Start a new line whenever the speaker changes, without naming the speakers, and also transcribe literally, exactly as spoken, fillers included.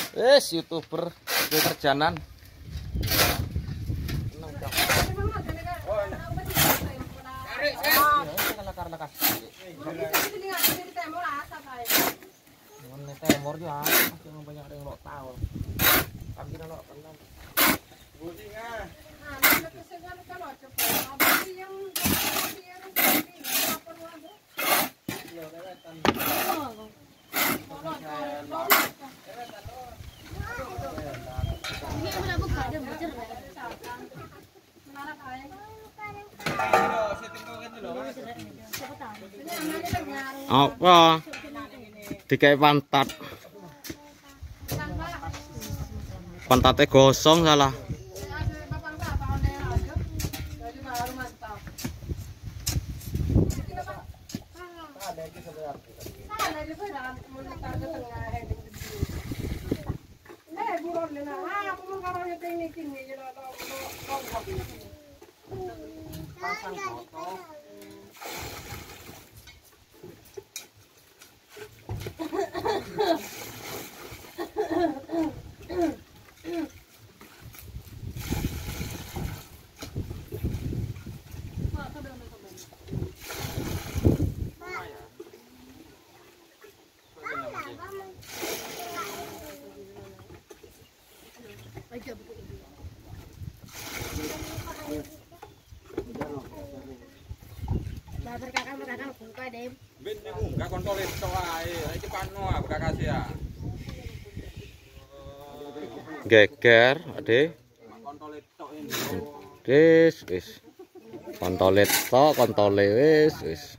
Wes YouTuber kerjaanan. Temor ya, masih banyak yang lo tahu. Tapi kalau pernah budingan. Nah, nanti kesegan kalau cepat. Apa yang yang apa lagi? Iya, kelihatan. Ini udah buka ada bocor ya. Menarik aja. Apa? Dikai pantat. Pantatnya gosong salah. Pasang foto. Geger, ade. Wis, wis. Kontolet tok, kontole wis, wis.